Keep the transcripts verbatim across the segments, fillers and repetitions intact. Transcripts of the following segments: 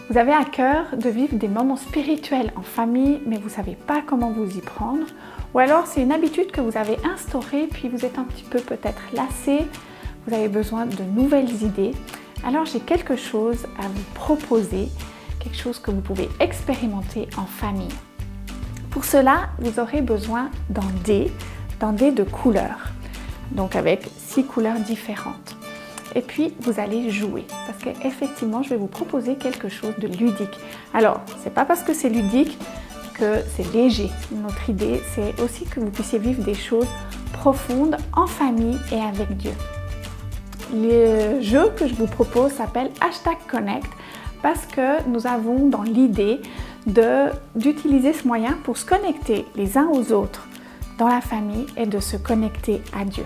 Vous avez à cœur de vivre des moments spirituels en famille, mais vous ne savez pas comment vous y prendre. Ou alors c'est une habitude que vous avez instaurée, puis vous êtes un petit peu peut-être lassé, vous avez besoin de nouvelles idées. Alors j'ai quelque chose à vous proposer, quelque chose que vous pouvez expérimenter en famille. Pour cela, vous aurez besoin d'un dé, d'un dé de couleurs, donc avec six couleurs différentes. Et puis vous allez jouer, parce qu'effectivement je vais vous proposer quelque chose de ludique. Alors, c'est pas parce que c'est ludique que c'est léger. Notre idée, c'est aussi que vous puissiez vivre des choses profondes en famille et avec Dieu. Le jeu que je vous propose s'appelle Hashtag Connect, parce que nous avons dans l'idée d'utiliser ce moyen pour se connecter les uns aux autres dans la famille et de se connecter à Dieu.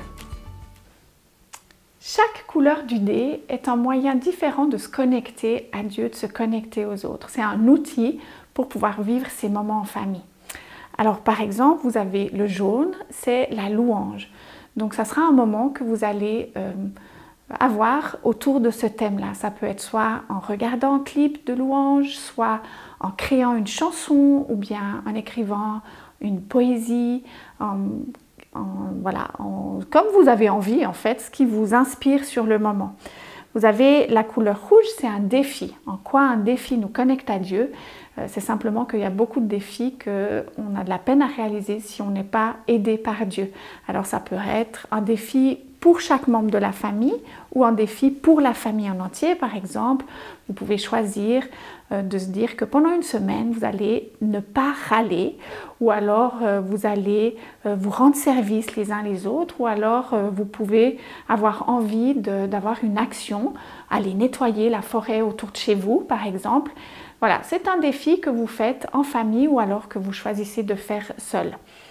Chaque couleur du dé est un moyen différent de se connecter à Dieu, de se connecter aux autres. C'est un outil pour pouvoir vivre ces moments en famille. Alors par exemple, vous avez le jaune, c'est la louange. Donc ça sera un moment que vous allez euh, avoir autour de ce thème-là. Ça peut être soit en regardant un clip de louange, soit en créant une chanson ou bien en écrivant une poésie, en En, voilà, en, comme vous avez envie en fait, ce qui vous inspire sur le moment. Vous avez la couleur rouge, c'est un défi. En quoi un défi nous connecte à Dieu? euh, C'est simplement qu'il y a beaucoup de défis qu'on a de la peine à réaliser si on n'est pas aidé par Dieu. Alors ça peut être un défi pour chaque membre de la famille ou un défi pour la famille en entier. Par exemple, vous pouvez choisir euh, de se dire que pendant une semaine, vous allez ne pas râler, ou alors euh, vous allez euh, vous rendre service les uns les autres, ou alors euh, vous pouvez avoir envie d'avoir une action, aller nettoyer la forêt autour de chez vous, par exemple. Voilà, c'est un défi que vous faites en famille ou alors que vous choisissez de faire seul.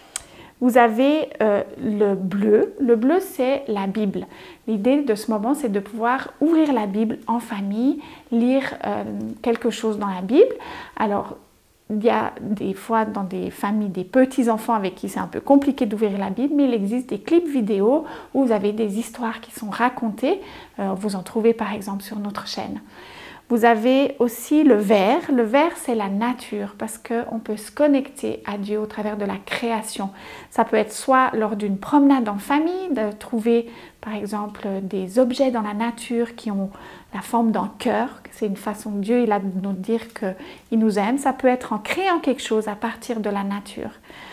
Vous avez euh, le bleu. Le bleu, c'est la Bible. L'idée de ce moment, c'est de pouvoir ouvrir la Bible en famille, lire euh, quelque chose dans la Bible. Alors, il y a des fois dans des familles des petits-enfants avec qui c'est un peu compliqué d'ouvrir la Bible, mais il existe des clips vidéo où vous avez des histoires qui sont racontées. Euh, vous en trouvez par exemple sur notre chaîne. Vous avez aussi le vert. Le vert, c'est la nature parce qu'on peut se connecter à Dieu au travers de la création. Ça peut être soit lors d'une promenade en famille, de trouver par exemple des objets dans la nature qui ont la forme d'un cœur. C'est une façon que Dieu il a de nous dire qu'il nous aime. Ça peut être en créant quelque chose à partir de la nature.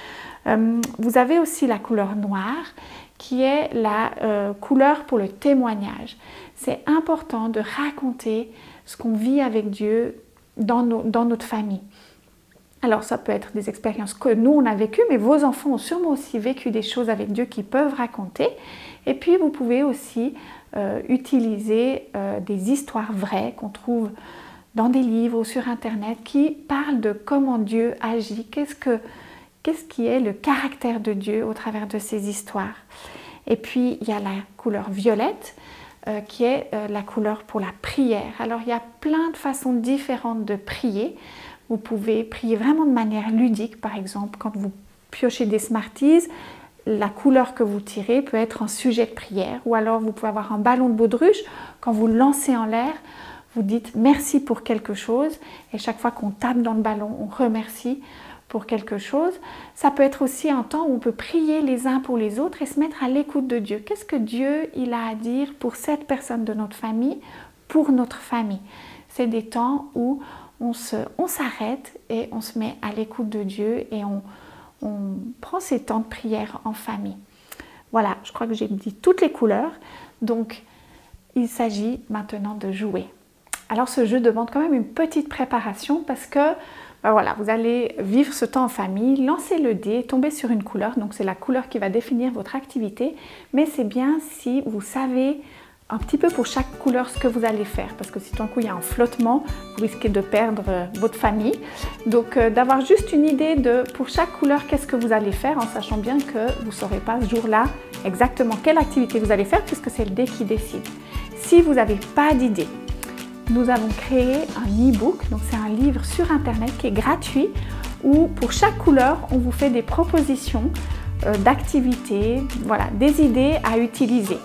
Euh, vous avez aussi la couleur noire qui est la euh, couleur pour le témoignage. C'est important de raconter ce qu'on vit avec Dieu dans, nos, dans notre famille. Alors ça peut être des expériences que nous on a vécues, mais vos enfants ont sûrement aussi vécu des choses avec Dieu qu'ils peuvent raconter. Et puis vous pouvez aussi euh, utiliser euh, des histoires vraies qu'on trouve dans des livres ou sur internet qui parlent de comment Dieu agit, qu'est-ce que, qu'est-ce qui est le caractère de Dieu au travers de ces histoires. Et puis il y a la couleur violette, Euh, qui est euh, la couleur pour la prière. Alors il y a plein de façons différentes de prier. Vous pouvez prier vraiment de manière ludique, par exemple quand vous piochez des Smarties, la couleur que vous tirez peut être un sujet de prière, ou alors vous pouvez avoir un ballon de baudruche, quand vous le lancez en l'air, vous dites merci pour quelque chose, et chaque fois qu'on tape dans le ballon, on remercie pour quelque chose. Ça peut être aussi un temps où on peut prier les uns pour les autres et se mettre à l'écoute de Dieu. Qu'est-ce que Dieu il a à dire pour cette personne de notre famille, pour notre famille? C'est des temps où on se, on s'arrête et on se met à l'écoute de Dieu et on, on prend ces temps de prière en famille. Voilà, je crois que j'ai dit toutes les couleurs. Donc, il s'agit maintenant de jouer. Alors, ce jeu demande quand même une petite préparation parce que ben voilà, vous allez vivre ce temps en famille, lancer le dé, tomber sur une couleur, donc c'est la couleur qui va définir votre activité, mais c'est bien si vous savez un petit peu pour chaque couleur ce que vous allez faire, parce que si tout d'un coup il y a un flottement, vous risquez de perdre euh, votre famille. Donc euh, d'avoir juste une idée de pour chaque couleur qu'est-ce que vous allez faire, en sachant bien que vous ne saurez pas ce jour-là exactement quelle activité vous allez faire, puisque c'est le dé qui décide. Si vous n'avez pas d'idée, nous avons créé un e-book, donc c'est un livre sur internet qui est gratuit où pour chaque couleur on vous fait des propositions euh, d'activités, voilà, des idées à utiliser.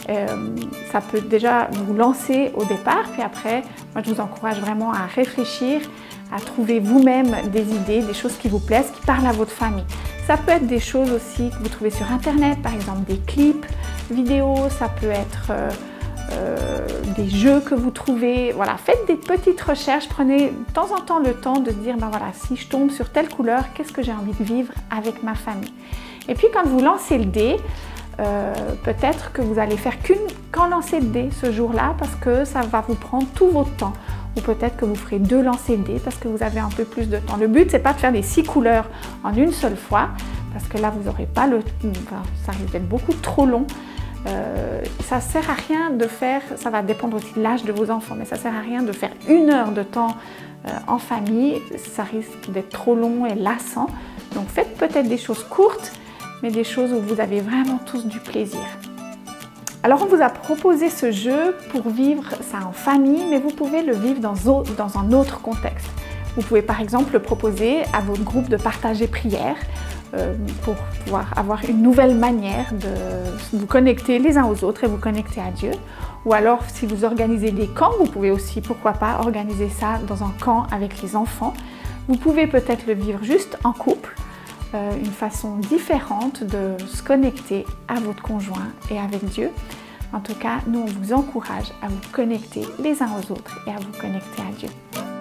Euh, ça peut déjà vous lancer au départ, puis après, moi je vous encourage vraiment à réfléchir, à trouver vous-même des idées, des choses qui vous plaisent, qui parlent à votre famille. Ça peut être des choses aussi que vous trouvez sur internet, par exemple des clips vidéo, ça peut être euh, euh, des jeux que vous trouvez. Voilà, faites des petites recherches, prenez de temps en temps le temps de se dire, ben voilà, si je tombe sur telle couleur, qu'est-ce que j'ai envie de vivre avec ma famille? Et puis quand vous lancez le dé, Euh, peut-être que vous allez faire qu'une qu'un lancer de dés ce jour-là parce que ça va vous prendre tout votre temps. Ou peut-être que vous ferez deux lancers de dés parce que vous avez un peu plus de temps. Le but, c'est pas de faire les six couleurs en une seule fois parce que là, vous n'aurez pas le... Enfin, ça risque d'être beaucoup trop long. Euh, ça sert à rien de faire... Ça va dépendre aussi de l'âge de vos enfants, mais ça sert à rien de faire une heure de temps euh, en famille. Ça risque d'être trop long et lassant. Donc, faites peut-être des choses courtes, mais des choses où vous avez vraiment tous du plaisir. Alors on vous a proposé ce jeu pour vivre ça en famille, mais vous pouvez le vivre dans, dans un autre contexte. Vous pouvez par exemple le proposer à votre groupe de partage et prière euh, pour pouvoir avoir une nouvelle manière de vous connecter les uns aux autres et vous connecter à Dieu. Ou alors si vous organisez des camps, vous pouvez aussi, pourquoi pas, organiser ça dans un camp avec les enfants. Vous pouvez peut-être le vivre juste en couple, une façon différente de se connecter à votre conjoint et avec Dieu. En tout cas, nous, on vous encourage à vous connecter les uns aux autres et à vous connecter à Dieu.